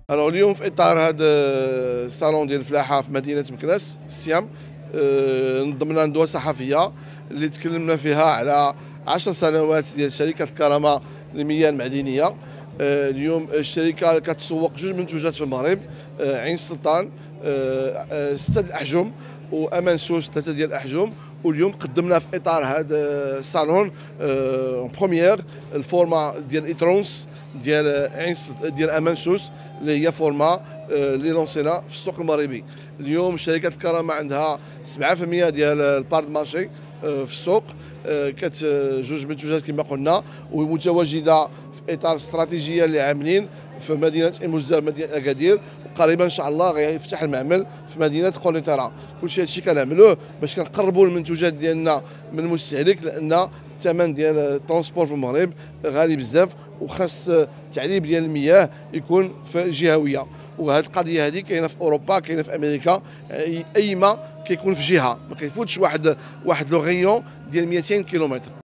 اليوم في اطار هذا الصالون ديال الفلاحه في مدينه مكناس السيام، نظمنا ندوه صحفيه اللي تكلمنا فيها على 10 سنوات ديال شركه الكرامه للمياه المعدنيه. اليوم الشركه كتسوق جوج منتوجات في المغرب، عين السلطان 6 الاحجم وامان سوس 3 ديال الاحجم. واليوم قدمنا في اطار هذا الصالون بروميير الفورما ديال ايترونس ديال ديال امان سوس اللي هي فورما اللي لونسينا في السوق المغربي. اليوم شركه الكرامه عندها 7% ديال البارد مارشي في السوق، جوج منتوجات كما قلنا، ومتواجده في اطار استراتيجيه اللي عاملين في مدينه المزار مدينه اكادير، وقريبا ان شاء الله غيفتح المعمل في مدينه قنيطره. كلشي هادشي كنعملوه باش كنقربوا المنتوجات ديالنا من المستهلك، لان الثمن ديال الترونسبور في المغرب غالي بزاف، وخاص التعليب ديال المياه يكون في جهويه. وهذه القضيه هذه كاينه في اوروبا، كاينه في امريكا، اي ما كيكون في جهه، ما كيفوتش واحد لو غيون ديال 200 كيلومتر.